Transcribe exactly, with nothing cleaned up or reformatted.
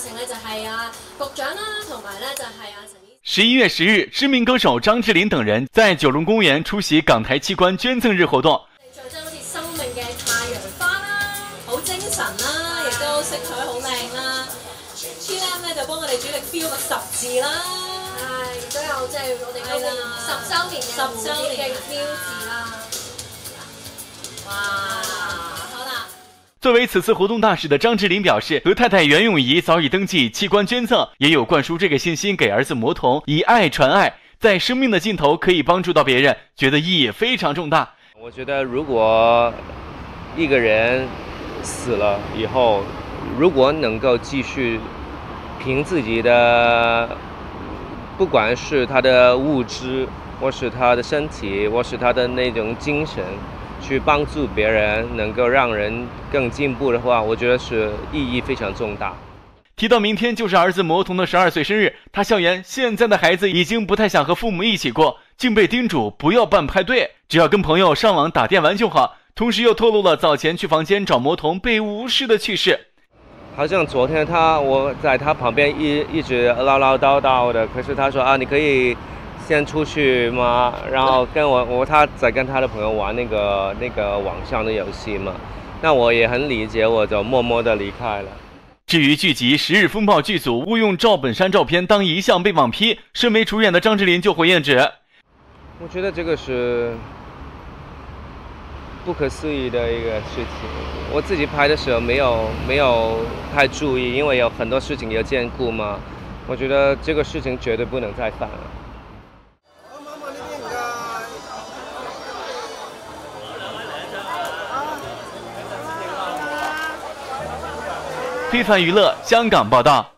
成咧就係啊局長啦，同埋咧就係啊陳醫。 十一月十日，知名歌手張智霖等人在九龍公園出席港台器官捐贈日活動。 象徵好似生命嘅太陽花啦，好精神啦，亦都色彩好靚啦。T M 咧就幫我哋主力標個十字啦，係都有即係我哋今年十週年嘅十週年嘅標誌啦。哇，好啦！ 作為此次活動大使的張智霖表示，和太太袁詠儀早已登記器官捐贈，也有灌輸這個信心給兒子魔童，以愛傳愛，在生命的盡頭可以幫助到別人，覺得意義非常重大。 我覺得如果一個人死了以後，如果能夠繼續憑自己的，不管是他的物質，或是他的身體，或是他的那種精神，去幫助別人，能夠讓人更進步的話，我覺得是意義非常重大。 提到明天就是兒子魔童的十二歲生日，他笑言現在的孩子已經不太想和父母一起過，竟被叮囑不要辦派對，只要跟朋友上網打電玩就好。同時又透露了早前去房間找魔童被無視的趣事。 好像昨天他我在他旁邊一一直嘮嘮叨叨的，可是他說啊，你可以先出去嗎？然後跟我我他在跟他的朋友玩那個那個網上的遊戲嘛，那我也很理解，我就默默的離開了。 至於劇集《十日風暴》劇組誤用趙本山照片當遺像被網批，身為主演的張智霖就回應指， 我覺得這個是不可思議的一個事情。我自己拍的時候沒有沒有太注意，因為有很多事情要兼顧嘛。我覺得這個事情絕對不能再犯了。 非凡娛樂香港報道。